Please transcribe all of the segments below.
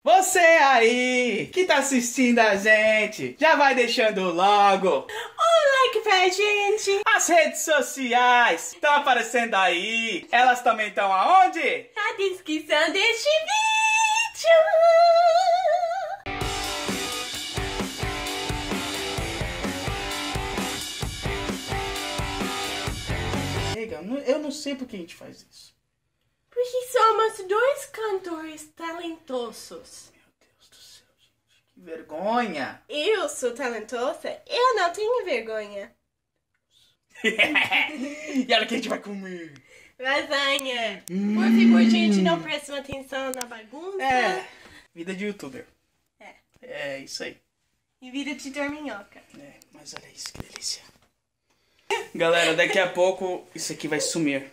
Você aí que tá assistindo a gente, já vai deixando logo um like pra gente. As redes sociais estão aparecendo aí. Elas também estão aonde? Na descrição deste vídeo. Eu não sei por que a gente faz isso. Porque somos dois cantores talentosos. Meu Deus do céu, gente. Que vergonha. Eu sou talentosa, eu não tenho vergonha. E olha o que a gente vai comer. Lasanha. Por favor, gente, não prestem atenção na bagunça. É, vida de youtuber. É. É isso aí. E vida de dorminhoca. É, mas olha isso, que delícia. Galera, daqui a pouco isso aqui vai sumir.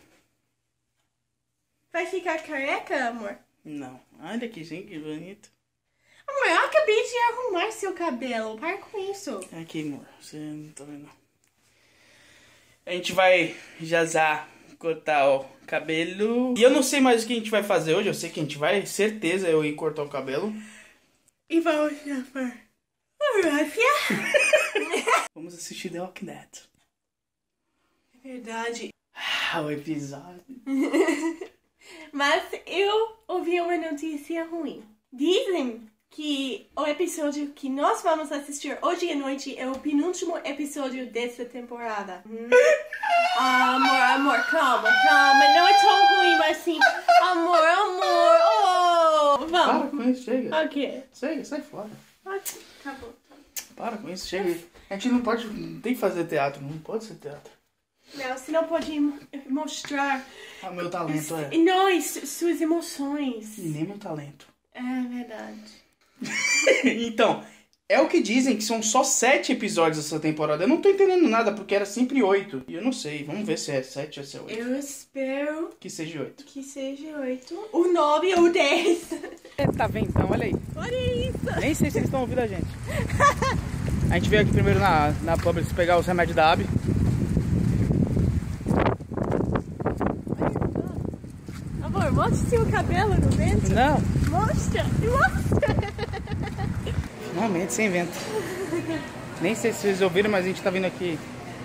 Vai ficar careca, amor? Não. Olha aqui, gente, que bonito. Amor, eu acabei de arrumar seu cabelo. Para com isso. Aqui, amor. Você não tá vendo. A gente vai cortar o cabelo. E eu não sei mais o que a gente vai fazer hoje. Eu sei que a gente vai, certeza, eu ir cortar o cabelo. E vamos chamar Vamos assistir The Walking Dead. Verdade. O episódio. Mas eu ouvi uma notícia ruim. Dizem que o episódio que nós vamos assistir hoje à noite é o penúltimo episódio dessa temporada. Amor, calma. Não é tão ruim, mas sim. Amor. Oh, vamos. Para com isso, chega. Ok. Sai fora. Ok, tá bom. Para com isso, chega. A gente não pode, não tem que fazer teatro, não pode ser teatro. Não, você não pode mostrar Meu talento é. nós, suas emoções. E nem meu talento. É verdade. Então, é o que dizem que são só 7 episódios essa temporada. Eu não tô entendendo nada, porque era sempre 8. E eu não sei, vamos ver se é 7 ou se é 8. Eu espero Que seja 8. que seja 8, o 9 ou 10. Tá vendo então, olha aí. Olha isso. Nem sei se eles estão ouvindo a gente. A gente veio aqui primeiro na Publix pegar os remédios da Abby. Amor, mostre seu cabelo no vento. Não, Mostra. realmente, sem vento. Nem sei se vocês ouviram, mas a gente tá vindo aqui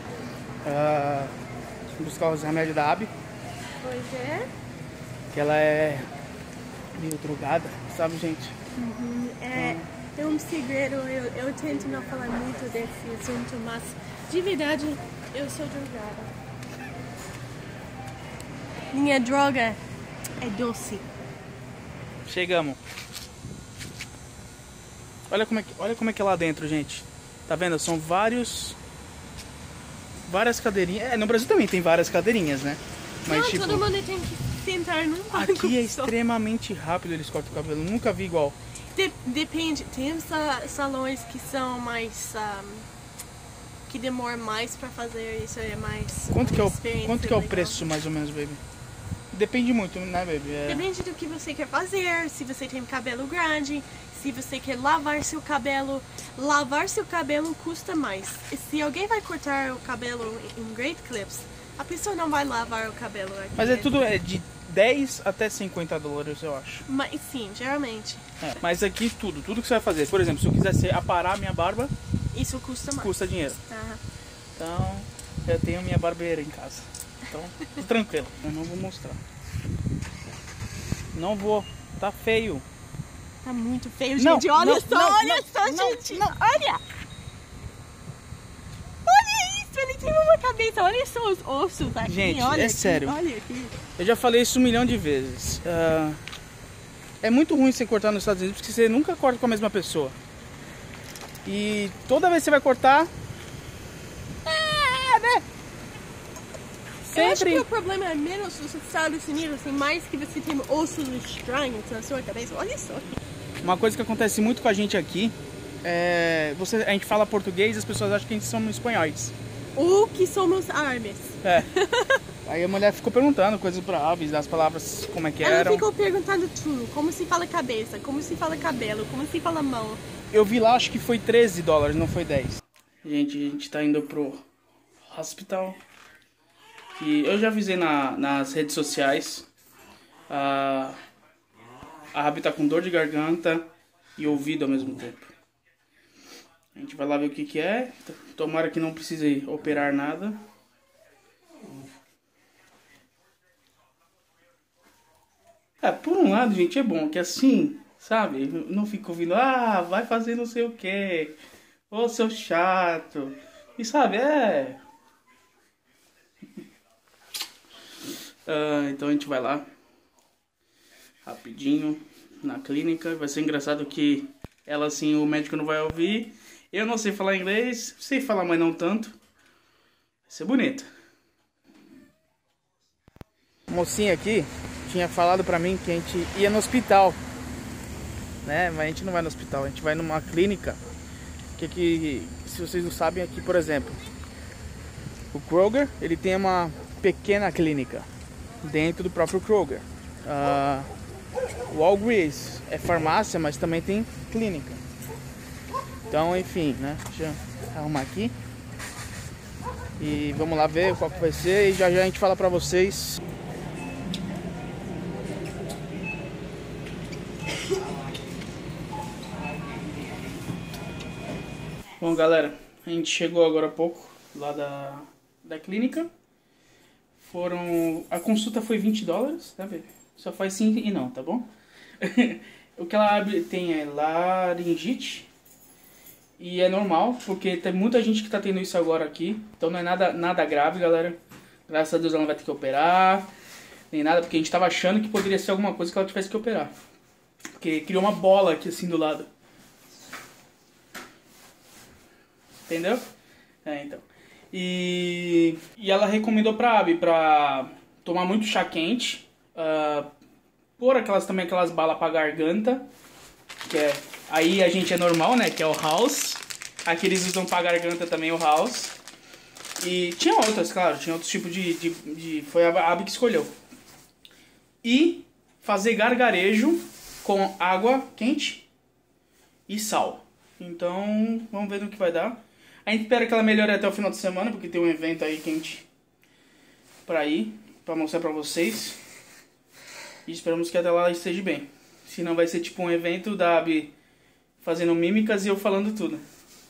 buscar os remédios da Abby. Pois é. Que ela é meio drogada, sabe, gente? É um segredo. Eu tento não falar muito desse assunto, mas de verdade eu sou drogada. Minha droga é doce. Chegamos. Olha como é que é lá dentro, gente. Tá vendo? São várias cadeirinhas. No Brasil também tem várias cadeirinhas, né? Mas Não, tipo, todo mundo tem que sentar num banco. aqui é só. extremamente rápido eles cortam o cabelo. Nunca vi igual. Depende. Tem salões que são mais... que demoram mais pra fazer isso. É mais... Quanto que é o legal. preço, mais ou menos, baby? Depende muito, né, baby? Depende do que você quer fazer, se você tem cabelo grande, se você quer lavar seu cabelo. Lavar seu cabelo custa mais. E se alguém vai cortar o cabelo em Great Clips, a pessoa não vai lavar o cabelo aqui. Mas tudo de 10 até 50 dólares, eu acho. Mas sim, geralmente. Mas aqui tudo que você vai fazer. Por exemplo, se eu quisesse aparar minha barba, Isso custa mais. custa dinheiro. Aham. Então, eu tenho minha barbeira em casa. Então, tô tranquilo. Eu não vou mostrar. Não vou. Tá feio. Tá muito feio, Não, gente. Olha não, só, não, olha não, só, não, gente. não. Olha. Olha isso, ele tem uma cabeça. Olha só os ossos aqui. Gente, olha é aqui, sério. Olha aqui. Eu já falei isso 1 milhão de vezes. É muito ruim você cortar nos Estados Unidos porque você nunca corta com a mesma pessoa. E toda vez que você vai cortar... né? Eu acho Sempre... que o problema é menos nos Estados Unidos, tem mais que você tem ossos estranhos na sua cabeça. Olha só. Uma coisa que acontece muito com a gente aqui é... a gente fala português e as pessoas acham que a gente somos espanhóis. Ou que somos árabes. É. Aí a mulher ficou perguntando coisas pra Aves, das palavras, como é que Ela eram. ficou perguntando tudo. Como se fala cabeça, como se fala cabelo, como se fala mão. Eu vi lá, acho que foi 13 dólares, não foi 10. Gente, a gente tá indo pro hospital. Que eu já avisei nas redes sociais. A Rabi tá com dor de garganta, e ouvido ao mesmo tempo. A gente vai lá ver o que que é. Tomara que não precise operar nada. Por um lado, gente, é bom que assim, sabe, não fica ouvindo, vai fazer não sei o que, ô seu chato, e sabe, então a gente vai lá, rapidinho, na clínica. Vai ser engraçado que ela assim, o médico não vai ouvir, eu não sei falar inglês, sei falar, mas não tanto, vai ser bonito. A mocinha aqui tinha falado pra mim que a gente ia no hospital, né? Mas a gente não vai no hospital, a gente vai numa clínica. Que se vocês não sabem, aqui, por exemplo, o Kroger, ele tem uma pequena clínica dentro do próprio Kroger. O Walgreens é farmácia, mas também tem clínica. Então, enfim, né? Deixa eu arrumar aqui. E vamos lá ver qual que vai ser e já já a gente fala pra vocês. Bom, galera, a gente chegou agora há pouco lá da clínica. A consulta foi $20, tá, bebê? Só faz sim e não, tá bom? O que ela tem é laringite. E é normal, porque tem muita gente que tá tendo isso agora aqui. Então não é nada grave, galera. Graças a Deus ela não vai ter que operar, nem nada, porque a gente tava achando que poderia ser alguma coisa que ela tivesse que operar. Porque criou uma bola aqui assim do lado. Entendeu? Então. E ela recomendou pra Abby pra tomar muito chá quente. Pôr aquelas balas pra garganta. Aí a gente é normal, né? Que é o House. Aqui eles usam pra garganta também o House. E tinha outras, claro. Tinha outros tipos foi a Abby que escolheu. E fazer gargarejo com água quente e sal. Então, vamos ver no que vai dar. A gente espera que ela melhore até o final de semana, porque tem um evento aí quente pra ir, pra mostrar pra vocês. E esperamos que até lá ela esteja bem. Senão vai ser tipo um evento da Abby fazendo mímicas e eu falando tudo.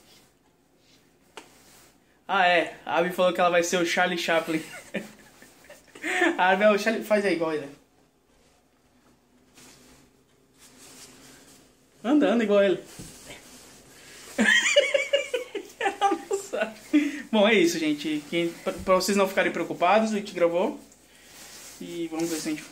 A Abby falou que ela vai ser o Charlie Chaplin. A Abby é o Charlie... Faz aí igual ele. Anda igual ele. Bom, é isso, gente. Pra vocês não ficarem preocupados, a gente gravou. E vamos ver se a gente...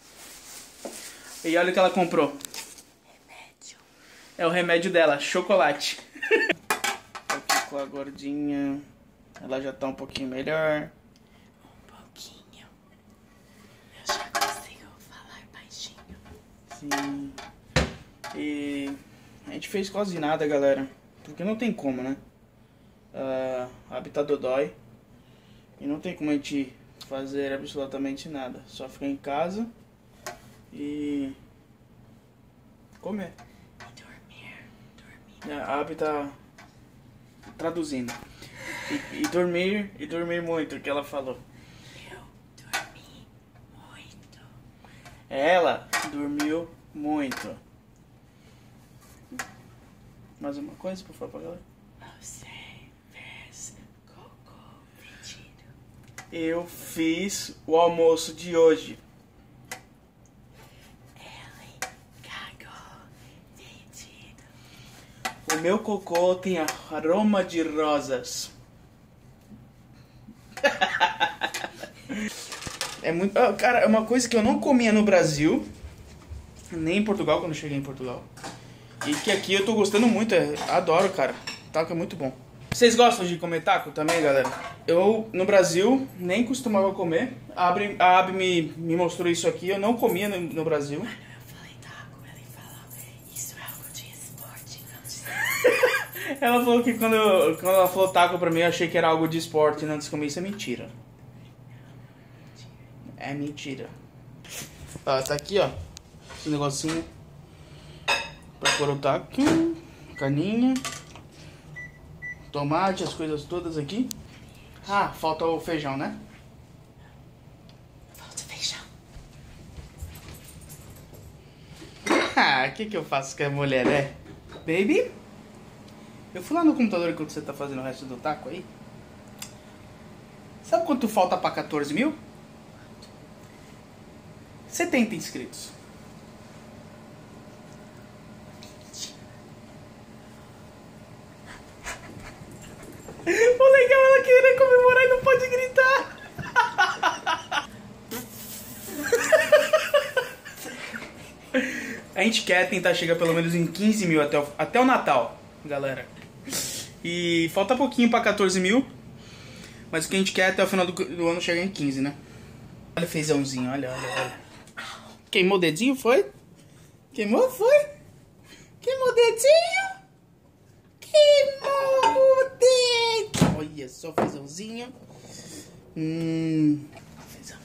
E olha o que ela comprou. Remédio. É o remédio dela, chocolate. Aqui com a gordinha. Ela já tá um pouquinho melhor. Um pouquinho. Eu já consigo falar baixinho. Sim. E a gente fez quase nada, galera. Porque não tem como, né? A Abby tá dodói. E não tem como a gente fazer absolutamente nada. Só ficar em casa e comer. E dormir. A Abby tá traduzindo. E dormir muito, que ela falou. Eu dormi muito. Ela dormiu muito. Mais uma coisa, por favor, galera? Você fez cocô fedido. Eu fiz o almoço de hoje. Ele cagou fedido. O meu cocô tem aroma de rosas. É muito... Cara, é uma coisa que eu não comia no Brasil, nem em Portugal, quando eu cheguei em Portugal. E que aqui eu tô gostando muito, adoro, cara. Taco é muito bom. Vocês gostam de comer taco também, galera? Eu, no Brasil, nem costumava comer. A Abby me mostrou isso aqui, eu não comia no Brasil. Quando eu falei taco, ele falou, isso é algo de esporte, não de... Ela falou que quando ela falou taco pra mim, eu achei que era algo de esporte, não, antes de comer. Isso é mentira. É mentira. Tá aqui, ó. Esse negocinho pra pôr o taco. Caninha. Tomate, as coisas todas aqui. Falta o feijão, né? Falta feijão. O que eu faço com a mulher, né? Baby? Eu fui lá no computador enquanto você tá fazendo o resto do taco aí. Sabe quanto falta pra 14 mil? 70 inscritos. O legal é ela querer comemorar e não pode gritar. A gente quer tentar chegar pelo menos em 15 mil até o Natal, galera. E falta pouquinho pra 14 mil. Mas o que a gente quer é até o final do ano chegar em 15, né? Olha o feijãozinho, olha. Queimou o dedinho, foi? Queimou, foi? Queimou o dedinho? Queimou o dedo! Olha só o feijãozinho. Feijão.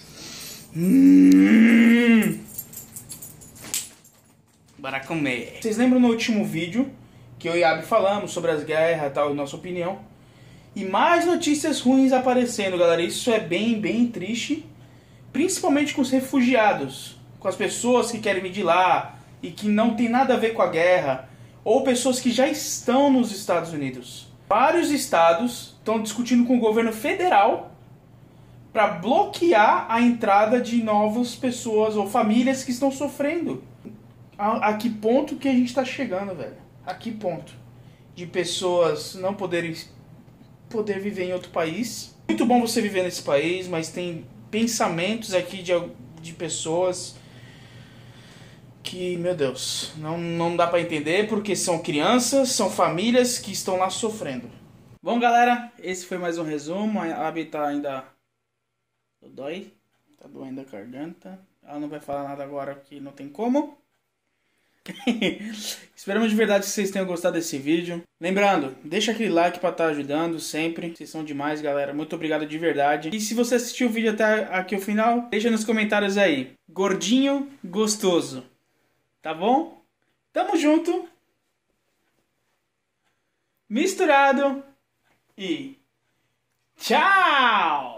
Bora comer. Vocês lembram no último vídeo que eu e a Abby falamos sobre as guerras e tal, nossa opinião? E mais notícias ruins aparecendo, galera. Isso é bem triste. Principalmente com os refugiados. Com as pessoas que querem vir de lá e que não tem nada a ver com a guerra. Ou pessoas que já estão nos Estados Unidos. Vários estados estão discutindo com o governo federal para bloquear a entrada de novas pessoas ou famílias que estão sofrendo. A que ponto que a gente está chegando, velho? A que ponto? De pessoas não poder viver em outro país. Muito bom você viver nesse país, mas tem pensamentos aqui de pessoas que, meu Deus, não dá pra entender, porque são crianças, são famílias que estão lá sofrendo. Bom, galera, esse foi mais um resumo. A Abby tá ainda... Tá doendo a garganta. Ela não vai falar nada agora, porque não tem como. Esperamos de verdade que vocês tenham gostado desse vídeo. Lembrando, deixa aquele like pra estar ajudando sempre. Vocês são demais, galera. Muito obrigado de verdade. E se você assistiu o vídeo até aqui o final, deixa nos comentários aí. Gordinho gostoso. Tá bom? Tamo junto. Misturado. E tchau!